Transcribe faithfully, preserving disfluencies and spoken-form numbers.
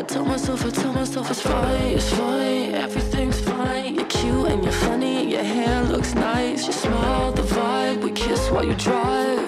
tell myself, I tell myself it's fine, it's fine, everything's fine. You're cute and you're funny, your hair looks nice. You smile, the vibe, we kiss while you drive.